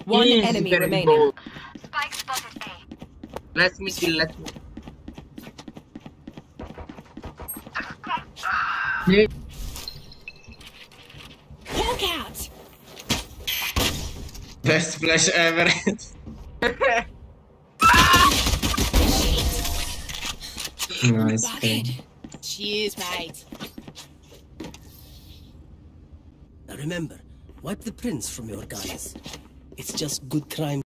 One Easy, enemy very remaining. good. Spike spotted A. Let me kill, let me. Yeah. Hawk out! Best flash ever. Nice. Bucket. Cheers, mate. Now remember, wipe the prints from your guns. It's just good crime.